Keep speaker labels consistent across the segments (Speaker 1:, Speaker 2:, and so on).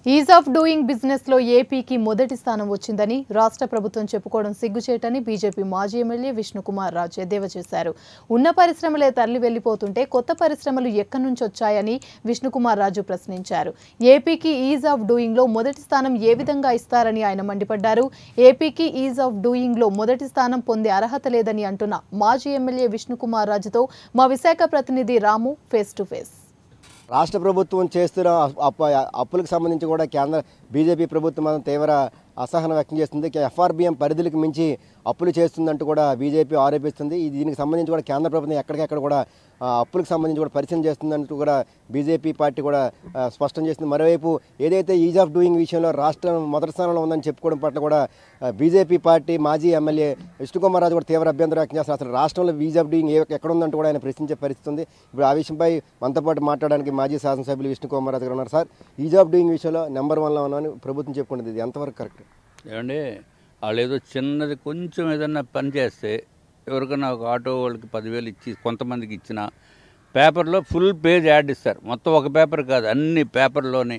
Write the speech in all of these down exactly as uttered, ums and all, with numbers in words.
Speaker 1: Is of doing business లో ఏపీకి మొదటి స్థానం వచ్చిందని రాష్ట్ర ప్రభుత్వం చెప్పుకోవడం సిగ్గుచేటని బీజేపీ మాజీ ఎమ్మెల్యే విష్ణుకుమార్ రాజు ఎద్దేవా చేశారు. ఉన్న పరిశ్రమలే తరలి వెళ్లిపోతుంటే కొత్త పరిశ్రమలు ఎక్కడి నుంచి వచ్చాయని విష్ణుకుమార్ రాజు ప్రశ్నించారు. ఏపీకి ఈజ్ ఆఫ్ డూయింగ్ లో మొదటి స్థానం ఏ విధంగా ఇస్తారని ఆయన మండిపడ్డారు. ఏపీకి ఈజ్ ఆఫ్ డూయింగ్ లో మొదటి స్థానం పొందే అర్హత లేదని అంటున్న మాజీ ఎమ్మెల్యే విష్ణుకుమార్ రాజుతో మా విశాఖ ప్రతినిధి రాము ఫేస్ టు ఫేస్.
Speaker 2: రాష్ట్ర ప్రభుత్వం చేస్తున్న అప్పులకు సంబంధించి కూడా కేంద్ర బీజేపీ ప్రభుత్వం తీవ్ర అసహనం వ్యక్తం చేస్తుంది. ఎఫ్ఆర్బిఎం పరిధులకు మించి అప్పులు చేస్తుందంటూ కూడా బీజేపీ ఆరోపిస్తుంది. దీనికి సంబంధించి కూడా కేంద్ర ప్రభుత్వం ఎక్కడికెక్కడ కూడా అప్పులకు సంబంధించి కూడా పరిశీలన చేస్తుందంటూ కూడా బీజేపీ పార్టీ కూడా స్పష్టం చేస్తుంది. మరోవైపు ఏదైతే ఈజ్ ఆఫ్ డూయింగ్ విషయంలో రాష్ట్రం మొదటి స్థానంలో ఉందని చెప్పుకోవడం పట్ల కూడా బీజేపీ పార్టీ మాజీ ఎమ్మెల్యే విష్ణుకుమార్ రాజు కూడా తీవ్ర అభ్యంతరం వ్యక్తం చేస్తారు. అసలు రాష్ట్రంలో ఈజ్ ఆఫ్ డూయింగ్ ఎక్కడ ఉందంటూ కూడా ఆయన ప్రశ్నించే పరిస్థితి ఉంది. ఇప్పుడు ఆ విషయంపై మనతో పాటు మాట్లాడడానికి మాజీ శాసనసభ్యులు విష్ణుకుమార్ రాజు గారు ఉన్నారు. సార్, ఈజ్ ఆఫ్ డూయింగ్ విషయంలో నెంబర్ వన్లో ఉన్నామని ప్రభుత్వం చెప్పుకుంటుంది, ఇది ఎంతవరకు కరెక్ట్?
Speaker 3: ఏమంటే వాళ్ళు ఏదో చిన్నది కొంచెం ఏదన్నా పని చేస్తే ఎవరికైనా ఒక ఆటో వాళ్ళకి పదివేలు ఇచ్చి కొంతమందికి ఇచ్చిన పేపర్లో ఫుల్ పేజ్ యాడ్ ఇస్తారు. మొత్తం ఒక పేపర్ కాదు, అన్ని పేపర్లోనే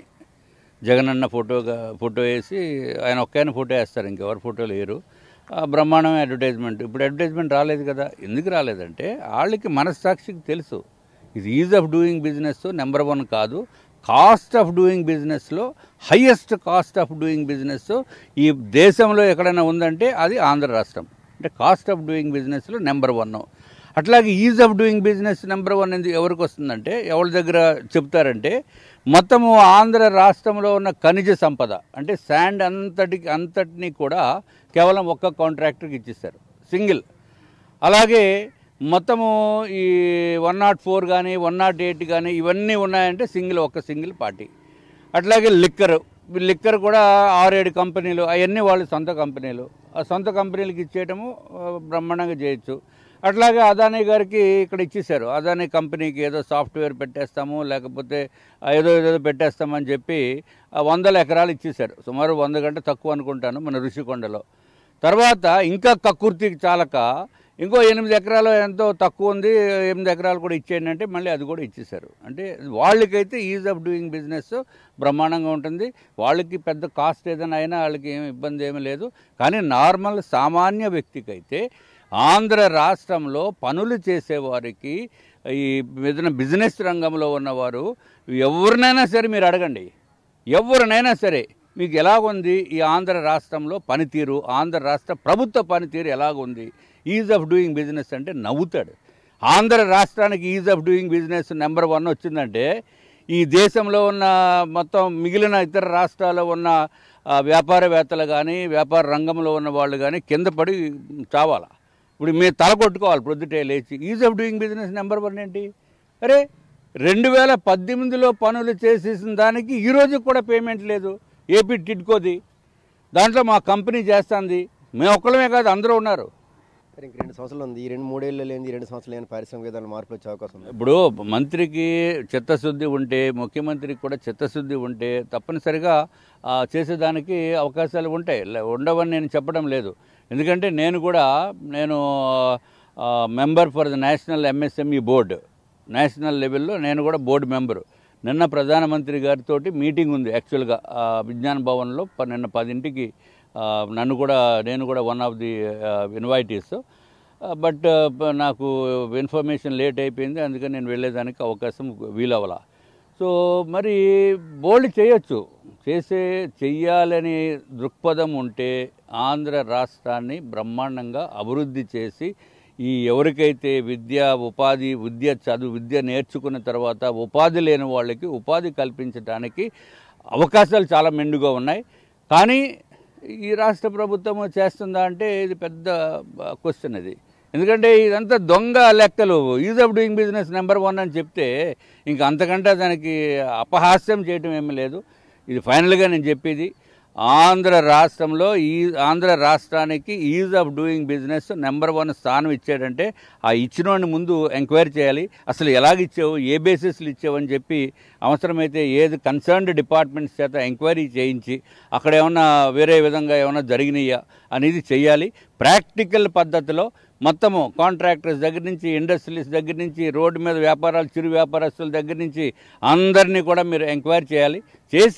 Speaker 3: జగనన్న ఫోటోగా ఫోటో వేసి ఆయన ఒక్కైనా ఫోటో వేస్తారు, ఇంకెవరు ఫోటోలు వేయరు. బ్రహ్మాండమే అడ్వర్టైజ్మెంట్. ఇప్పుడు అడ్వర్టైజ్మెంట్ రాలేదు కదా. ఎందుకు రాలేదంటే వాళ్ళకి మనస్సాక్షికి తెలుసు ఇది ease of doing business number one కాదు, కాస్ట్ ఆఫ్ డూయింగ్ బిజినెస్లో highest cost of doing business ఈ దేశంలో ఎక్కడైనా ఉందంటే అది ఆంధ్ర రాష్ట్రం. అంటే కాస్ట్ ఆఫ్ డూయింగ్ బిజినెస్లో నెంబర్ వన్. అట్లాగే ease of doing business number one ఎందుకు ఎవరికి వస్తుందంటే ఎవరి దగ్గర చెప్తారంటే మొత్తము ఆంధ్ర రాష్ట్రంలో ఉన్న ఖనిజ సంపద అంటే శాండ్ అంతటికి అంతటినీ కూడా కేవలం ఒక్క కాంట్రాక్టర్కి ఇచ్చిస్తారు, సింగిల్. అలాగే మొత్తము ఈ వన్ నాట్ ఫోర్ కానీ వన్ నాట్ ఎయిట్ కానీ ఇవన్నీ ఉన్నాయంటే సింగిల్ ఒక్క సింగిల్ పార్టీ. అట్లాగే లిక్కర్ లిక్కర్ కూడా ఆరేడు కంపెనీలు, అవన్నీ వాళ్ళు సొంత కంపెనీలు. ఆ సొంత కంపెనీలకు ఇచ్చేయటము బ్రహ్మాండంగా చేయొచ్చు. అట్లాగే అదానీ గారికి ఇక్కడ ఇచ్చేశారు. అదానీ కంపెనీకి ఏదో సాఫ్ట్వేర్ పెట్టేస్తాము లేకపోతే ఏదో ఏదో పెట్టేస్తామని చెప్పి వందల ఎకరాలు ఇచ్చేశారు. సుమారు వంద గంట తక్కువ అనుకుంటాను మన ఋషికొండలో. తర్వాత ఇంకా కక్కుర్తికి చాలక ఇంకో ఎనిమిది ఎకరాలు ఎంతో తక్కువ ఉంది, ఎనిమిది ఎకరాలు కూడా ఇచ్చేయండి అంటే మళ్ళీ అది కూడా ఇచ్చేశారు. అంటే వాళ్ళకైతే ఈజ్ ఆఫ్ డూయింగ్ బిజినెస్ బ్రహ్మాండంగా ఉంటుంది. వాళ్ళకి పెద్ద కాస్ట్ ఏదైనా అయినా వాళ్ళకి ఏమి ఇబ్బంది ఏమీ లేదు. కానీ నార్మల్ సామాన్య వ్యక్తికైతే ఆంధ్ర రాష్ట్రంలో పనులు చేసేవారికి ఈ ఏదైనా బిజినెస్ రంగంలో ఉన్నవారు ఎవరినైనా సరే మీరు అడగండి, ఎవరినైనా సరే మీకు ఎలాగుంది ఈ ఆంధ్ర రాష్ట్రంలో పనితీరు, ఆంధ్ర రాష్ట్ర ప్రభుత్వ పనితీరు ఎలాగుంది, ఈజ్ ఆఫ్ డూయింగ్ బిజినెస్ అంటే నవ్వుతాడు. ఆంధ్ర రాష్ట్రానికి ease of doing business number one వచ్చిందంటే ఈ దేశంలో ఉన్న మొత్తం మిగిలిన ఇతర రాష్ట్రాల్లో ఉన్న వ్యాపారవేత్తలు కానీ వ్యాపార రంగంలో ఉన్న వాళ్ళు కానీ కింద పడి చావాలా. ఇప్పుడు మీరు తల కొట్టుకోవాలి ప్రొద్దుటే లేచి. Ease of doing business number one ఏంటి? అరే రెండు వేల పద్దెనిమిదిలో పనులు చేసేసిన దానికి ఈరోజు కూడా పేమెంట్ లేదు. ఏపీ టిడ్కోది దాంట్లో మా కంపెనీ చేస్తుంది. మేము ఒక్కళ్ళమే కాదు, అందరూ ఉన్నారు.
Speaker 2: ఇంక రెండు సంవత్సరాలు ఉంది, ఈ రెండు మూడేళ్ళు లేని రెండు సంవత్సరాలు లేని పారిశ్రామిక విధానం మార్పులు వచ్చే అవకాశం ఉంది.
Speaker 3: ఇప్పుడు మంత్రికి చిత్తశుద్ధి ఉంటే, ముఖ్యమంత్రికి కూడా చిత్తశుద్ధి ఉంటే తప్పనిసరిగా చేసేదానికి అవకాశాలు ఉంటాయి. ఉండవని నేను చెప్పడం లేదు. ఎందుకంటే నేను కూడా నేను member for the national MSME board, national లెవెల్లో నేను కూడా బోర్డు మెంబరు. నిన్న ప్రధానమంత్రి గారితో మీటింగ్ ఉంది యాక్చువల్గా విజ్ఞాన భవన్లో. నిన్న పదింటికి నన్ను కూడా నేను కూడా one of the invitees. But నాకు ఇన్ఫర్మేషన్ లేట్ అయిపోయింది, అందుకని నేను వెళ్ళేదానికి అవకాశం వీలవ్వాల. సో మరి బోల్డ్ చేయొచ్చు, చేసే చెయ్యాలని దృక్పథం ఉంటే ఆంధ్ర రాష్ట్రాన్ని బ్రహ్మాండంగా అభివృద్ధి చేసి ఈ ఎవరికైతే విద్య ఉపాధి విద్య చదువు విద్య నేర్చుకున్న తర్వాత ఉపాధి లేని వాళ్ళకి ఉపాధి కల్పించడానికి అవకాశాలు చాలా మెండుగా ఉన్నాయి. కానీ ఈ రాష్ట్ర ప్రభుత్వం చేస్తుందా అంటే ఇది పెద్ద క్వశ్చన్ ఇది. ఎందుకంటే ఇదంతా దొంగ లెక్కలు. Ease of doing business number one అని చెప్తే ఇంకా అంతకంటే దానికి అపహాస్యం చేయటం ఏమీ లేదు. ఇది ఫైనల్గా నేను చెప్పేది, ఆంధ్ర రాష్ట్రంలో ఈ ఆంధ్ర రాష్ట్రానికి ease of doing business number one స్థానం ఇచ్చాడంటే ఆ ఇచ్చినోడిని ముందు ఎంక్వైరీ చేయాలి. అసలు ఎలాగిచ్చావు, ఏ బేసిస్లు ఇచ్చావు అని చెప్పి అవసరమైతే ఏది కన్సర్న్డ్ డిపార్ట్మెంట్స్ చేత ఎంక్వైరీ చేయించి అక్కడ ఏమన్నా వేరే విధంగా ఏమైనా జరిగినాయా అనేది చేయాలి. ప్రాక్టికల్ పద్ధతిలో మొత్తము కాంట్రాక్టర్స్ దగ్గర నుంచి ఇండస్ట్రీస్ దగ్గర నుంచి రోడ్డు మీద వ్యాపారాలు చిరు వ్యాపారస్తుల దగ్గర నుంచి అందరినీ కూడా మీరు ఎంక్వైరీ చేయాలి. చేసి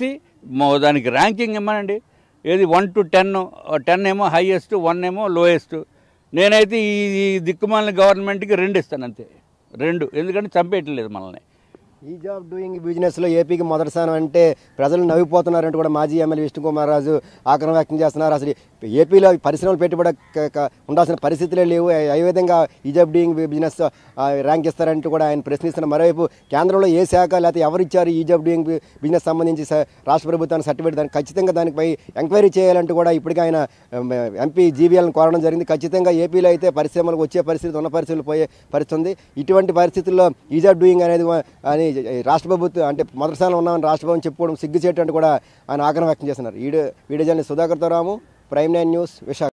Speaker 3: మో- దానికి ర్యాంకింగ్ ఇమ్మనండి. ఏది వన్ టు టెన్ టెన్ ఏమో హైయెస్ట్, వన్ ఏమో లోయెస్ట్. నేనైతే ఈ ఈ దిక్కుమాలిన గవర్నమెంట్కి రెండు ఇస్తాను అంతే, రెండు. ఎందుకంటే చంపేయట్లేదు మనల్ని.
Speaker 2: ఈ జాబ్ డూయింగ్ బిజినెస్లో ఏపీకి మొదటి స్థానం అంటే ప్రజలు నవ్విపోతున్నారంటూ కూడా మాజీ ఎమ్మెల్యే విష్ణుకుమార్ రాజు ఆగ్రహం వ్యక్తం చేస్తున్నారు. అసలు ఏపీలో పరిశ్రమలు పెట్టుబడి క- క- ఉండాల్సిన పరిస్థితులే లేవు, ఏ విధంగా ఈ జాబ్ డూయింగ్ బిజినెస్ ఆ, ర్యాంక్ ఇస్తారంటూ కూడా ఆయన ప్రశ్నిస్తున్నారు. మరోవైపు కేంద్రంలో ఏ శాఖ లేకపోతే ఎవరు ఇచ్చారు ఈ జాబ్ డూయింగ్ బిజినెస్ సంబంధించి స- రాష్ట్ర ప్రభుత్వానికి సర్టిఫికేట్, దానికి ఖచ్చితంగా దానిపై ఎంక్వైరీ చేయాలంటూ కూడా ఇప్పటికే ఆయన ఎంపీ జీవీఎల్ని కోరడం జరిగింది. ఖచ్చితంగా ఏపీలో అయితే పరిశ్రమలకు వచ్చే పరిస్థితి, ఉన్న పరిస్థితులు పోయే పరిస్థితి ఉంది. ఇటువంటి పరిస్థితుల్లో ఈ జాబ్ డూయింగ్ అనేది అని రాష్ట్ర ప్రభుత్వం అంటే మొదటి స్థానంలో ఉన్నామని రాష్ట్ర ప్రభుత్వం చెప్పుకోవడం సిగ్గుచేటు అంటూ కూడా ఆయన ఆగ్రహం వ్యక్తం చేస్తున్నారు. వీడియో వీడియో జర్నలిస్ట్ సుధాకర్తో Ramu, Prime Nine News, Visakha.